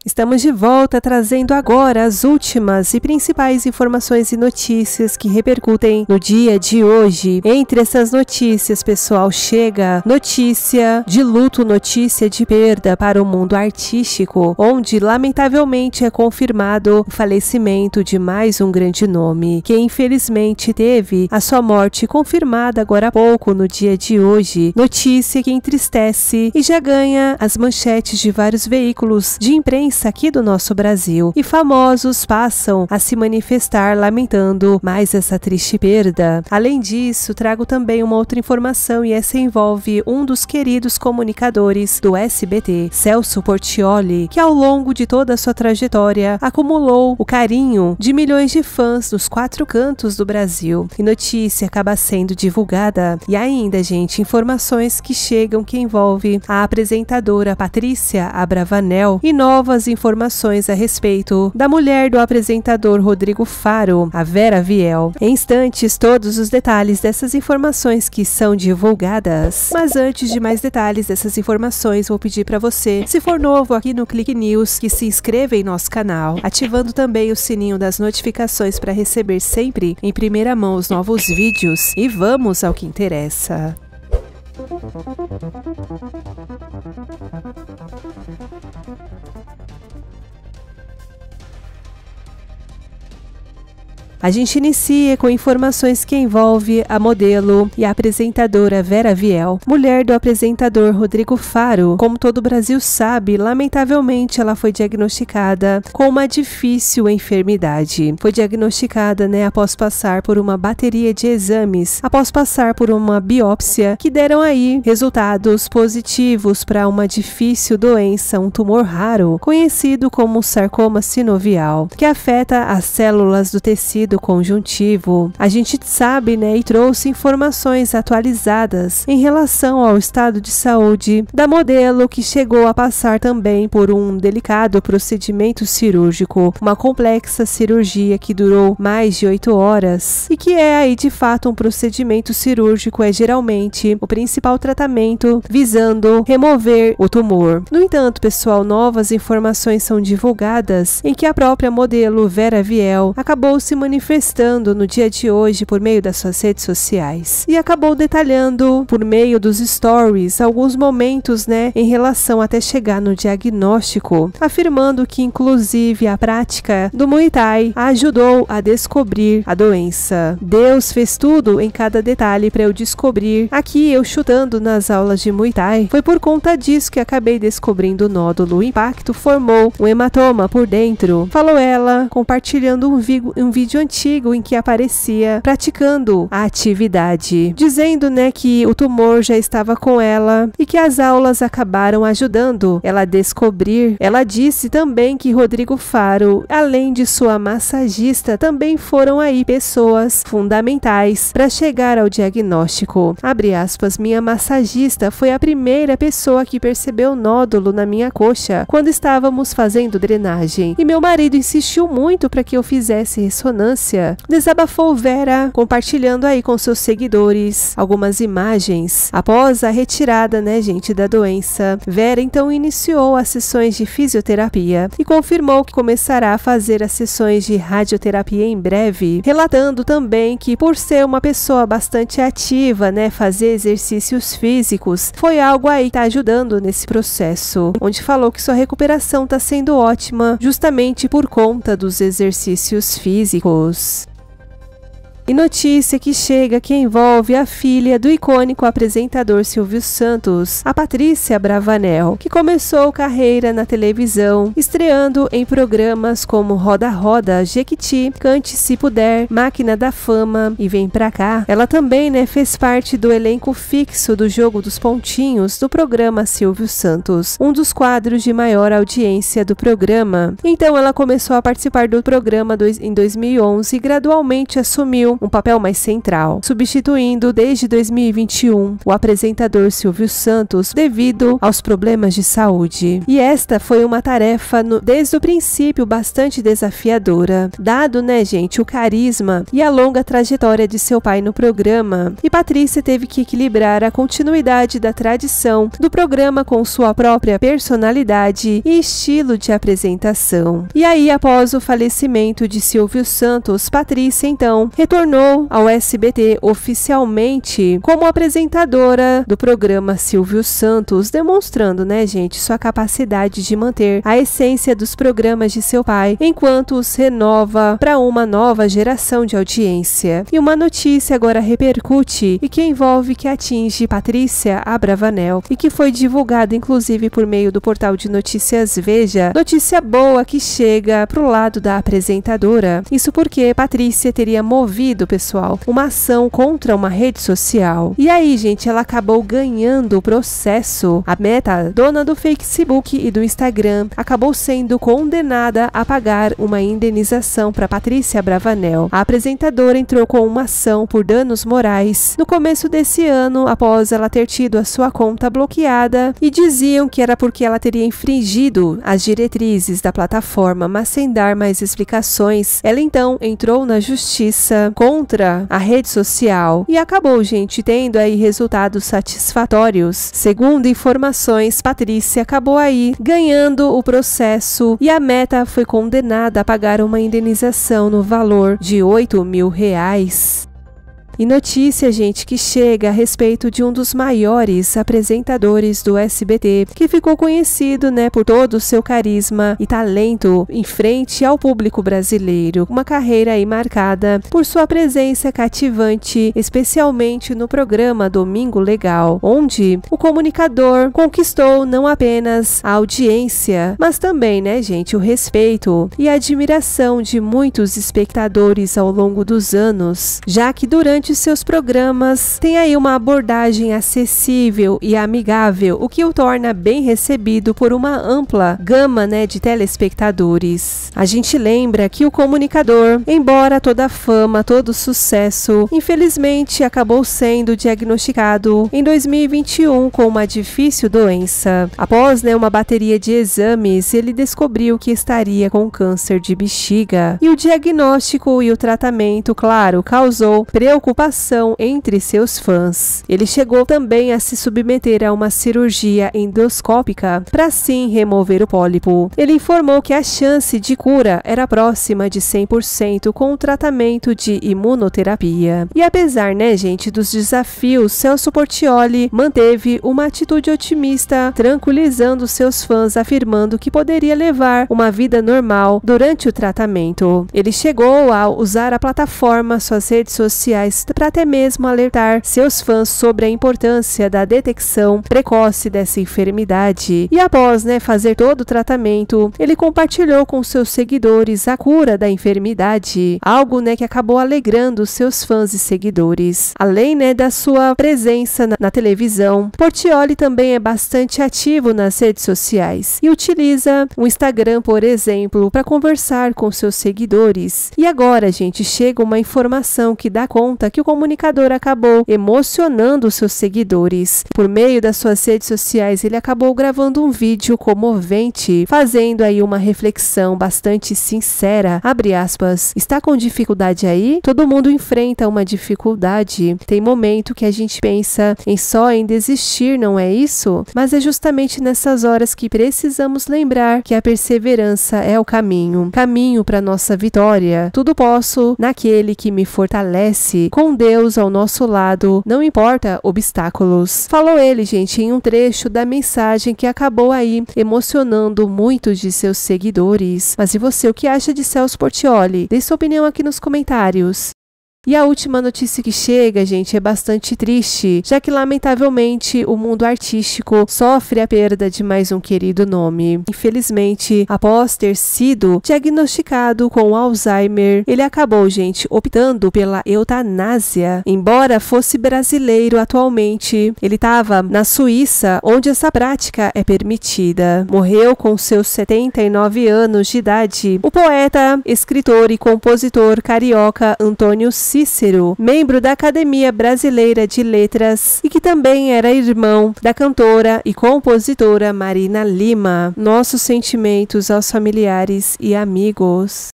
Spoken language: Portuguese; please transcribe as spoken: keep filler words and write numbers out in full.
Estamos de volta trazendo agora as últimas e principais informações e notícias que repercutem no dia de hoje. Entre essas notícias, pessoal, chega notícia de luto, notícia de perda para o mundo artístico, onde lamentavelmente é confirmado o falecimento de mais um grande nome, que infelizmente teve a sua morte confirmada agora há pouco no dia de hoje. Notícia que entristece e já ganha as manchetes de vários veículos de imprensa aqui do nosso Brasil, e famosos passam a se manifestar lamentando mais essa triste perda. Além disso, trago também uma outra informação, e essa envolve um dos queridos comunicadores do S B T, Celso Portiolli, que ao longo de toda a sua trajetória acumulou o carinho de milhões de fãs nos quatro cantos do Brasil. E notícia acaba sendo divulgada. E ainda, gente, informações que chegam que envolve a apresentadora Patrícia Abravanel e novas informações a respeito da mulher do apresentador Rodrigo Faro, a Vera Viel. Em instantes, todos os detalhes dessas informações que são divulgadas. Mas antes de mais detalhes dessas informações, vou pedir para você, se for novo aqui no Clique News, que se inscreva em nosso canal, ativando também o sininho das notificações para receber sempre em primeira mão os novos vídeos. E vamos ao que interessa. A gente inicia com informações que envolve a modelo e a apresentadora Vera Viel, mulher do apresentador Rodrigo Faro. Como todo o Brasil sabe, lamentavelmente ela foi diagnosticada com uma difícil enfermidade. Foi diagnosticada, né, após passar por uma bateria de exames, após passar por uma biópsia que deram aí resultados positivos para uma difícil doença, um tumor raro, conhecido como sarcoma sinovial, que afeta as células do tecido do conjuntivo. A gente sabe, né, e trouxe informações atualizadas em relação ao estado de saúde da modelo, que chegou a passar também por um delicado procedimento cirúrgico, uma complexa cirurgia que durou mais de oito horas e que é aí de fato um procedimento cirúrgico, é geralmente o principal tratamento visando remover o tumor. No entanto, pessoal, novas informações são divulgadas em que a própria modelo Vera Viel acabou se manifestando manifestando no dia de hoje por meio das suas redes sociais e acabou detalhando por meio dos stories alguns momentos, né, em relação até chegar no diagnóstico, afirmando que inclusive a prática do Muay Thai a ajudou a descobrir a doença. Deus fez tudo em cada detalhe para eu descobrir. Aqui eu chutando nas aulas de Muay Thai, foi por conta disso que acabei descobrindo o nódulo. O impacto formou um hematoma por dentro, falou ela, compartilhando um, um vídeo antigo em que aparecia praticando a atividade, dizendo, né, que o tumor já estava com ela e que as aulas acabaram ajudando ela a descobrir. Ela disse também que Rodrigo Faro, além de sua massagista, também foram aí pessoas fundamentais para chegar ao diagnóstico. Abre aspas, minha massagista foi a primeira pessoa que percebeu o nódulo na minha coxa quando estávamos fazendo drenagem, e meu marido insistiu muito para que eu fizesse ressonância. Desabafou Vera, compartilhando aí com seus seguidores algumas imagens após a retirada, né, gente, da doença. Vera então iniciou as sessões de fisioterapia e confirmou que começará a fazer as sessões de radioterapia em breve, relatando também que por ser uma pessoa bastante ativa, né, fazer exercícios físicos foi algo aí que tá ajudando nesse processo, onde falou que sua recuperação está sendo ótima justamente por conta dos exercícios físicos. E notícia que chega que envolve a filha do icônico apresentador Silvio Santos, a Patrícia Bravanel, que começou carreira na televisão, estreando em programas como Roda Roda, Jequiti, Cante Se Puder, Máquina da Fama e Vem Pra Cá. Ela também, né, fez parte do elenco fixo do Jogo dos Pontinhos do programa Silvio Santos, um dos quadros de maior audiência do programa. Então ela começou a participar do programa em dois mil e onze e gradualmente assumiu um papel mais central, substituindo desde dois mil e vinte e um o apresentador Silvio Santos devido aos problemas de saúde. E esta foi uma tarefa no, desde o princípio bastante desafiadora, dado, né, gente, o carisma e a longa trajetória de seu pai no programa. E Patrícia teve que equilibrar a continuidade da tradição do programa com sua própria personalidade e estilo de apresentação. E aí, após o falecimento de Silvio Santos, Patrícia então retornou ao S B T oficialmente como apresentadora do programa Silvio Santos, demonstrando, né, gente, sua capacidade de manter a essência dos programas de seu pai, enquanto os renova para uma nova geração de audiência. E uma notícia agora repercute e que envolve que atinge Patrícia Abravanel e que foi divulgada inclusive por meio do portal de notícias Veja. Notícia boa que chega pro lado da apresentadora. Isso porque Patrícia teria movido, pessoal, uma ação contra uma rede social. E aí, gente, ela acabou ganhando o processo. A Meta, dona do Facebook e do Instagram, acabou sendo condenada a pagar uma indenização para Patrícia Abravanel. A apresentadora entrou com uma ação por danos morais no começo desse ano, após ela ter tido a sua conta bloqueada, e diziam que era porque ela teria infringido as diretrizes da plataforma, mas sem dar mais explicações. Ela então entrou na justiça contra a rede social e acabou, gente, tendo aí resultados satisfatórios. Segundo informações, Patrícia acabou aí ganhando o processo e a Meta foi condenada a pagar uma indenização no valor de oito mil reais. E notícia, gente, que chega a respeito de um dos maiores apresentadores do S B T, que ficou conhecido, né, por todo o seu carisma e talento em frente ao público brasileiro. Uma carreira aí marcada por sua presença cativante, especialmente no programa Domingo Legal, onde o comunicador conquistou não apenas a audiência, mas também, né, gente, o respeito e a admiração de muitos espectadores ao longo dos anos, já que durante seus programas tem aí uma abordagem acessível e amigável, o que o torna bem recebido por uma ampla gama, né, de telespectadores. A gente lembra que o comunicador, embora toda a fama, todo o sucesso, infelizmente acabou sendo diagnosticado em dois mil e vinte e um com uma difícil doença. Após, né, uma bateria de exames, ele descobriu que estaria com câncer de bexiga. E o diagnóstico e o tratamento, claro, causou preocupação entre seus fãs. Ele chegou também a se submeter a uma cirurgia endoscópica para assim remover o pólipo. Ele informou que a chance de cura era próxima de cem por cento com o tratamento de imunoterapia. E apesar, né, gente, dos desafios, Celso Portiolli manteve uma atitude otimista, tranquilizando seus fãs, afirmando que poderia levar uma vida normal durante o tratamento. Ele chegou a usar a plataforma, suas redes sociais, para até mesmo alertar seus fãs sobre a importância da detecção precoce dessa enfermidade. E após, né, fazer todo o tratamento, ele compartilhou com seus seguidores a cura da enfermidade, algo, né, que acabou alegrando seus fãs e seguidores. Além, né, da sua presença na, na televisão, Portiolli também é bastante ativo nas redes sociais e utiliza o Instagram, por exemplo, para conversar com seus seguidores. E agora, gente, chega uma informação que dá conta que o comunicador acabou emocionando seus seguidores. Por meio das suas redes sociais, ele acabou gravando um vídeo comovente, fazendo aí uma reflexão bastante sincera. Abre aspas. Está com dificuldade aí? Todo mundo enfrenta uma dificuldade. Tem momento que a gente pensa em só em desistir, não é isso? Mas é justamente nessas horas que precisamos lembrar que a perseverança é o caminho. Caminho para nossa vitória. Tudo posso naquele que me fortalece. Com Deus ao nosso lado, não importa obstáculos. Falou ele, gente, em um trecho da mensagem que acabou aí emocionando muitos de seus seguidores. Mas e você, o que acha de Celso Portiolli? Dê sua opinião aqui nos comentários. E a última notícia que chega, gente, é bastante triste, já que lamentavelmente o mundo artístico sofre a perda de mais um querido nome. Infelizmente, após ter sido diagnosticado com Alzheimer, ele acabou, gente, optando pela eutanásia. Embora fosse brasileiro atualmente, ele estava na Suíça, onde essa prática é permitida. Morreu com seus setenta e nove anos de idade o poeta, escritor e compositor carioca Antônio Silva. Cícero, membro da Academia Brasileira de Letras e que também era irmão da cantora e compositora Marina Lima. Nossos sentimentos aos familiares e amigos.